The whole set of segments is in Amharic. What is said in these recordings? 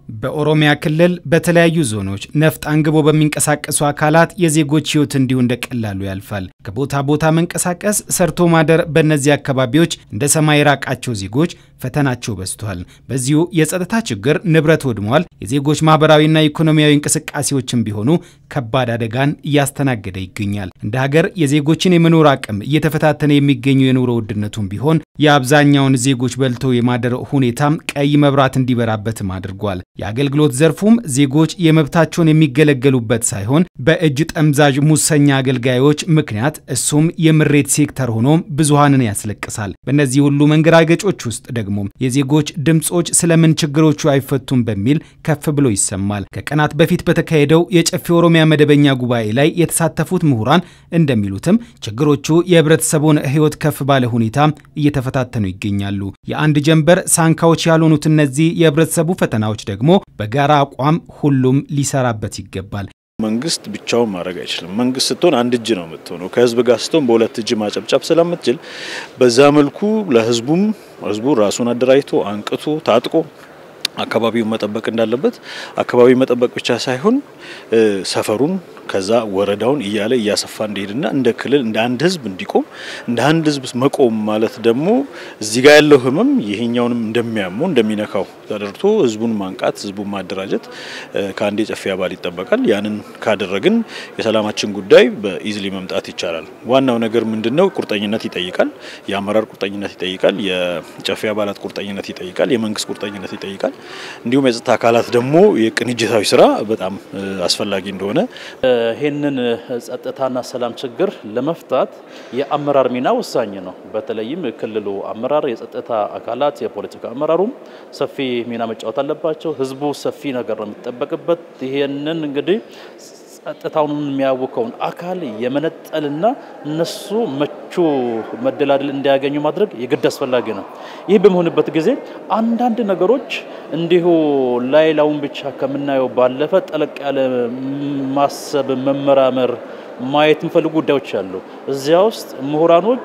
በኦሮሚያ ክልል በተለያዩ ዞኖች ነፍጥ አንግቦ በሚንቀሳቀሱ አካላት የዜጎች ህይወት እንዲሁ እንደቀላሉ ያልፋል። ከቦታ ቦታ መንቀሳቀስ ሰርቶ ማደር በእነዚህ አካባቢዎች እንደ ሰማይ ራቃቸው ዜጎች ፈተናቸው በዝቷል። በዚሁ የጸጥታ ችግር ንብረት ወድሟል። የዜጎች ማህበራዊና ኢኮኖሚያዊ እንቅስቃሴዎችም ቢሆኑ ከባድ አደጋን እያስተናገደ ይገኛል። እንደ ሀገር የዜጎችን የመኖር አቅም እየተፈታተነ የሚገኘው የኑሮ ውድነቱም ቢሆን የአብዛኛውን ዜጎች በልቶ የማደር ሁኔታም ቀይ መብራት እንዲበራበትም አድርጓል። የአገልግሎት ዘርፉም ዜጎች የመብታቸውን የሚገለገሉበት ሳይሆን በእጅ ጠምዛዥ ሙሰኛ አገልጋዮች ምክንያት እሱም የምሬት ሴክተር ሆኖ ብዙሃንን ያስለቅሳል። በእነዚህ ሁሉ መንገራገጮች ውስጥ ደግሞ የዜጎች ድምጾች ስለምን ችግሮቹ አይፈቱም በሚል ከፍ ብሎ ይሰማል። ከቀናት በፊት በተካሄደው የጨፌ ኦሮሚያ መደበኛ ጉባኤ ላይ የተሳተፉት ምሁራን እንደሚሉትም ችግሮቹ የህብረተሰቡን ህይወት ከፍ ባለ ሁኔታ እየተፈታተኑ ይገኛሉ። የአንድ ጀንበር ሳንካዎች ያልሆኑት እነዚህ የህብረተሰቡ ፈተናዎች ደግሞ በጋራ አቋም ሁሉም ሊሰራበት ይገባል። መንግስት ብቻውን ማድረግ አይችልም። መንግስት ስትሆን አንድ እጅ ነው የምትሆነው። ከህዝብ ጋር ስትሆን በሁለት እጅ ማጨብጨብ ስለምትችል በዛ መልኩ ህዝቡ ራሱን አደራጅቶ አንቅቶ ታጥቆ አካባቢውን መጠበቅ እንዳለበት አካባቢው መጠበቅ ብቻ ሳይሆን ሰፈሩን ከዛ ወረዳውን እያለ እያሰፋ እንዲሄድና እንደ ክልል እንደ አንድ ህዝብ እንዲቆም እንደ አንድ ህዝብ መቆም ማለት ደግሞ እዚህ ጋር ያለው ህመም ይሄኛውንም እንደሚያመው እንደሚነካው ተደርቶ ህዝቡን ማንቃት ህዝቡን ማደራጀት ከአንድ የጨፌ አባል ይጠበቃል። ያንን ካደረግን የሰላማችን ጉዳይ በኢዝሊ መምጣት ይቻላል። ዋናው ነገር ምንድነው? ቁርጠኝነት ይጠይቃል። የአመራር ቁርጠኝነት ይጠይቃል። የጨፌ አባላት ቁርጠኝነት ይጠይቃል። የመንግስት ቁርጠኝነት ይጠይቃል። እንዲሁም የጸጥታ አካላት ደግሞ የቅንጅታዊ ስራ በጣም አስፈላጊ እንደሆነ ይሄንን ጸጥታና ሰላም ችግር ለመፍታት የአመራር ሚና ወሳኝ ነው። በተለይም ክልሉ አመራር የጸጥታ አካላት የፖለቲካ አመራሩም ሰፊ ሚና መጫወት አለባቸው። ህዝቡ ሰፊ ነገር ነው የሚጠበቅበት። ይሄንን እንግዲህ ጸጥታውን የሚያውከውን አካል የመነጠልና እነሱ መቹ መደላደል እንዲያገኙ ማድረግ የግድ አስፈላጊ ነው። ይህ በመሆንበት ጊዜ አንዳንድ ነገሮች እንዲሁ ላይላውን ብቻ ከምናየው ባለፈ ጠለቅ ያለ ማሰብ መመራመር ማየት የሚፈልጉ ጉዳዮች አሉ። እዚያ ውስጥ ምሁራኖች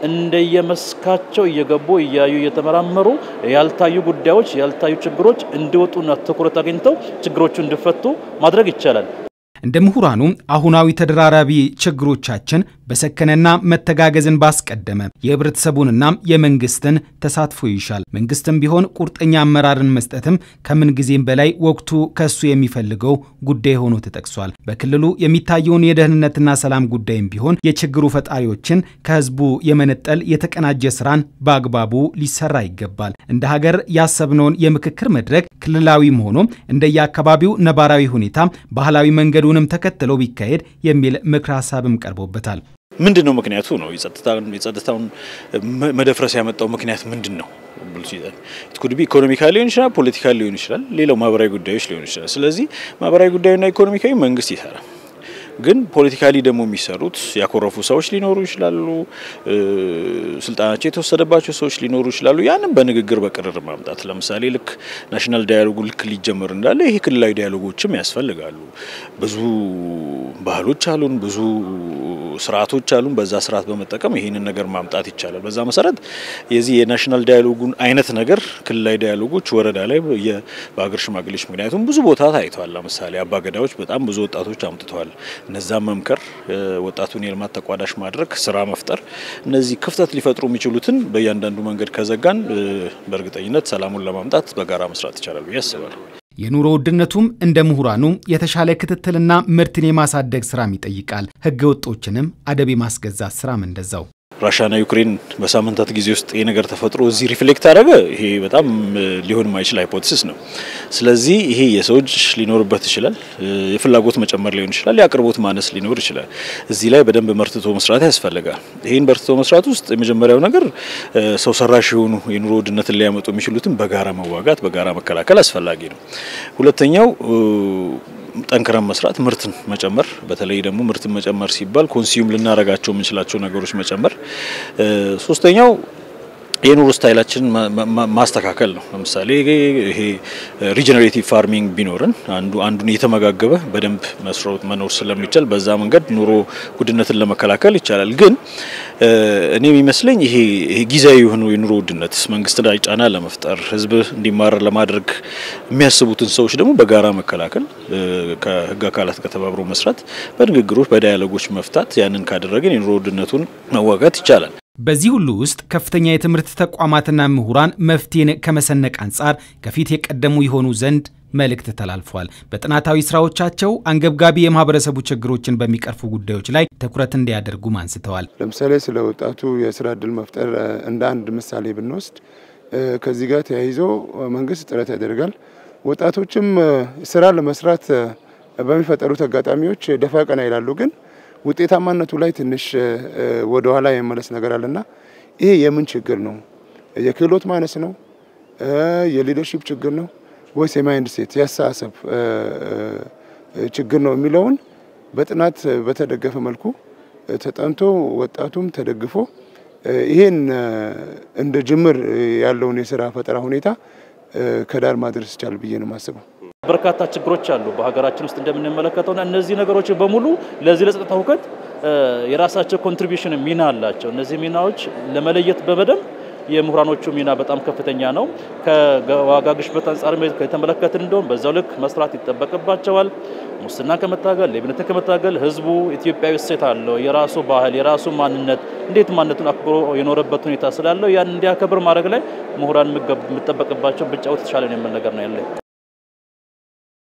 እንደየመስካቸው እየገቡ እያዩ እየተመራመሩ ያልታዩ ጉዳዮች ያልታዩ ችግሮች እንዲወጡና ትኩረት አግኝተው ችግሮቹ እንዲፈቱ ማድረግ ይቻላል። እንደ ምሁራኑ አሁናዊ ተደራራቢ ችግሮቻችን በሰከነና መተጋገዝን ባስቀደመ የህብረተሰቡንና የመንግስትን ተሳትፎ ይሻል። መንግስትም ቢሆን ቁርጠኛ አመራርን መስጠትም ከምን ጊዜም በላይ ወቅቱ ከሱ የሚፈልገው ጉዳይ ሆኖ ተጠቅሷል። በክልሉ የሚታየውን የደህንነትና ሰላም ጉዳይም ቢሆን የችግሩ ፈጣሪዎችን ከህዝቡ የመነጠል የተቀናጀ ስራን በአግባቡ ሊሰራ ይገባል። እንደ ሀገር ያሰብነውን የምክክር መድረክ ክልላዊም ሆኖ እንደየአካባቢው ነባራዊ ሁኔታ ባህላዊ መንገዱንም ተከትሎ ቢካሄድ የሚል ምክር ሐሳብም ቀርቦበታል። ምንድነው ምክንያቱ ነው? የጸጥታውን መደፍረስ ያመጣው ምክንያት ምንድነው? ኢኮኖሚ ኢኮኖሚካሊ ሊሆን ይችላል፣ ፖለቲካሊ ሊሆን ይችላል፣ ሌላው ማህበራዊ ጉዳዮች ሊሆን ይችላል። ስለዚህ ማህበራዊ ጉዳዩና ኢኮኖሚካዊ መንግስት ይሰራል። ግን ፖለቲካሊ ደግሞ የሚሰሩት ያኮረፉ ሰዎች ሊኖሩ ይችላሉ፣ ስልጣናቸው የተወሰደባቸው ሰዎች ሊኖሩ ይችላሉ። ያንን በንግግር በቅርር ማምጣት ለምሳሌ ልክ ናሽናል ዳያሎግ ልክ ሊጀመር እንዳለ ይሄ ክልላዊ ዳያሎጎችም ያስፈልጋሉ። ብዙ ባህሎች አሉን፣ ብዙ ስርዓቶች አሉን። በዛ ስርዓት በመጠቀም ይሄንን ነገር ማምጣት ይቻላል። በዛ መሰረት የዚህ የናሽናል ዳያሎጉን አይነት ነገር ክልላዊ ዳያሎጎች ወረዳ ላይ በአገር ሽማግሌዎች ምክንያቱም ብዙ ቦታ ታይቷል። ለምሳሌ አባገዳዎች በጣም ብዙ ወጣቶች አምጥተዋል። እነዛ መምከር ወጣቱን የልማት ተቋዳሽ ማድረግ ስራ መፍጠር እነዚህ ክፍተት ሊፈጥሩ የሚችሉትን በእያንዳንዱ መንገድ ከዘጋን በእርግጠኝነት ሰላሙን ለማምጣት በጋራ መስራት ይቻላል ብዬ አስባለሁ። የኑሮ ውድነቱም እንደ ምሁራኑ የተሻለ ክትትልና ምርትን የማሳደግ ስራም ይጠይቃል። ህገ ወጦችንም አደብ የማስገዛት ስራም እንደዛው። ራሻና ዩክሬን በሳምንታት ጊዜ ውስጥ ይሄ ነገር ተፈጥሮ እዚህ ሪፍሌክት አደረገ። ይሄ በጣም ሊሆን የማይችል ሃይፖቴሲስ ነው። ስለዚህ ይሄ የሰውጅ ሊኖርበት ይችላል፣ የፍላጎት መጨመር ሊሆን ይችላል፣ የአቅርቦት ማነስ ሊኖር ይችላል። እዚህ ላይ በደንብ መርትቶ መስራት ያስፈልጋል። ይሄን በርትቶ መስራት ውስጥ የመጀመሪያው ነገር ሰው ሰራሽ የሆኑ የኑሮ ውድነትን ሊያመጡ የሚችሉትን በጋራ መዋጋት በጋራ መከላከል አስፈላጊ ነው። ሁለተኛው ጠንክረን መስራት ምርትን መጨመር በተለይ ደግሞ ምርትን መጨመር ሲባል ኮንሱም ልናረጋቸው የምንችላቸው ነገሮች መጨመር። ሶስተኛው የኑሮ ስታይላችን ማስተካከል ነው። ለምሳሌ ይሄ ሪጀነሬቲቭ ፋርሚንግ ቢኖርን አንዱን እየተመጋገበ በደንብ መስራት መኖር ስለሚቻል በዛ መንገድ ኑሮ ውድነትን ለመከላከል ይቻላል። ግን እኔ የሚመስለኝ ይሄ ጊዜያዊ የሆኑ የኑሮ ውድነት መንግስት ላይ ጫና ለመፍጠር ህዝብ እንዲማር ለማድረግ የሚያስቡትን ሰዎች ደግሞ በጋራ መከላከል ከህግ አካላት ጋር ተባብሮ መስራት በንግግሮች በዳያሎጎች መፍታት ያንን ካደረግን የኑሮ ውድነቱን መዋጋት ይቻላል። በዚህ ሁሉ ውስጥ ከፍተኛ የትምህርት ተቋማትና ምሁራን መፍትሄን ከመሰነቅ አንጻር ከፊት የቀደሙ ይሆኑ ዘንድ መልእክት ተላልፏል። በጥናታዊ ስራዎቻቸው አንገብጋቢ የማህበረሰቡ ችግሮችን በሚቀርፉ ጉዳዮች ላይ ትኩረት እንዲያደርጉ አንስተዋል። ለምሳሌ ስለ ወጣቱ የስራ ዕድል መፍጠር እንደ አንድ ምሳሌ ብንወስድ ከዚህ ጋር ተያይዞ መንግስት ጥረት ያደርጋል። ወጣቶችም ስራ ለመስራት በሚፈጠሩት አጋጣሚዎች ደፋ ቀና ይላሉ ግን ውጤታማነቱ ላይ ትንሽ ወደ ኋላ የመለስ ነገር አለና ይሄ የምን ችግር ነው? የክህሎት ማነስ ነው? የሊደርሺፕ ችግር ነው? ወይስ የማይንድ ሴት ያሳሰብ ችግር ነው የሚለውን በጥናት በተደገፈ መልኩ ተጠንቶ ወጣቱም ተደግፎ ይሄን እንደ ጅምር ያለውን የሥራ ፈጠራ ሁኔታ ከዳር ማድረስ ይቻላል ብዬ ነው ማስበው። በርካታ ችግሮች አሉ በሀገራችን ውስጥ እንደምንመለከተውና እነዚህ ነገሮች በሙሉ ለዚህ ለጸጥታ ሁከት የራሳቸው ኮንትሪቢዩሽን ሚና አላቸው። እነዚህ ሚናዎች ለመለየት በበደም የምሁራኖቹ ሚና በጣም ከፍተኛ ነው። ከዋጋ ግሽበት አንፃር ከተመለከትን እንደውም በዛው ልክ መስራት ይጠበቅባቸዋል። ሙስና ከመታገል ሌብነትን ከመታገል ህዝቡ ኢትዮጵያዊ እሴት አለው። የራሱ ባህል የራሱ ማንነት እንዴት ማንነቱን አክብሮ የኖረበት ሁኔታ ስላለው ያን እንዲያከብር ማድረግ ላይ ምሁራን የሚጠበቅባቸው ብቻው ተሻለ ነው የምንነገር ነው ያለው።